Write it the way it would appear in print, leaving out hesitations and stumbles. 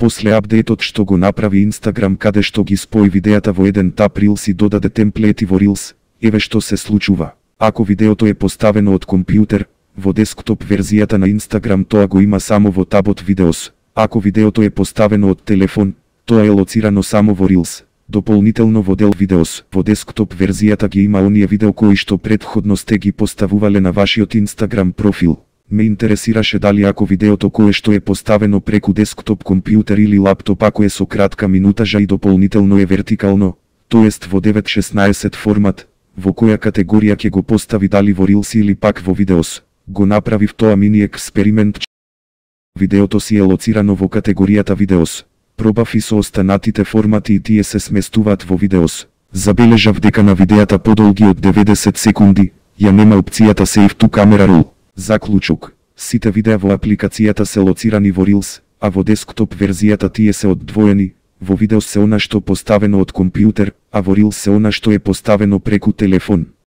После апдейтот што го направи Instagram каде што ги спои видеата во еден тап Reels и додаде темплети во Reels, еве што се случува. Ако видеото е поставено од компјутер, во десктоп верзијата на Instagram тоа го има само во табот Видеос. Ако видеото е поставено од телефон, тоа е лоцирано само во Reels. Дополнително во дел Видеос, во десктоп верзијата ги има оние видео кои што претходно сте ги поставувале на вашиот Instagram профил. Ме интересираше дали ако видеото кое што е поставено преку десктоп компјутер или лаптоп ако е со кратка минутажа и дополнително е вертикално, тоест во 9:16 формат, во која категорија ќе го постави дали во Reels или пак во Видеос. Го направив тоа мини експеримент. Видеото си е лоцирано во категоријата Видеос. Пробав и со останатите формати и тие се сместуваат во Видеос. Забележав дека на видеата подолги од 90 секунди, ја нема опцијата Save to Camera Roll. Заклучок. Сите видеа во апликацијата се лоцирани во Reels, а во десктоп верзијата тие се одвоени. Во Видеос се она што поставено од компјутер, а во Reels се она што е поставено преку телефон.